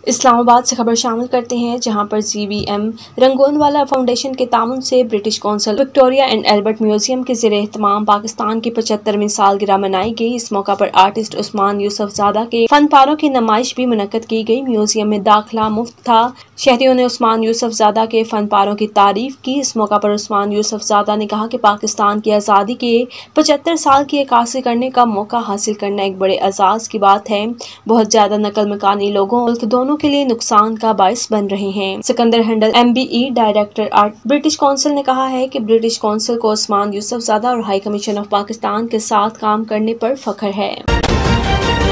इस्लामाबाद से खबर शामिल करते हैं, जहां पर GVM रंगोनवाला फाउंडेशन के तामुन से British council Victoria and Albert museum के ज़रिए एहतमाम पाकिस्तान की 75वीं सालगिरह मनाई गई। इस मौका पर आर्टिस्ट उस्मान यूसुफजादा के फनपारों की नुमाइश भी मुनक्कद की गई। म्यूजियम में दाखिला मुफ्त था। शहरियों ने उस्मान यूसुफजादा के फनपारों की तारीफ की। इस मौका पर उस्मान यूसुफजादा ने कहा कि पाकिस्तान की आज़ादी के 75 साल की अक्कासी करने का मौका हासिल करना एक बड़े एजाज़ की बात है। बहुत ज़्यादा नकल मकानी लोगों मुल्क दोनों के लिए नुकसान का बायस बन रहे हैं। Sikandar Handel MBE director art British council ने कहा है कि ब्रिटिश काउंसिल को उस्मान यूसुफजादा और हाई कमीशन ऑफ पाकिस्तान के साथ काम करने पर फख्र है।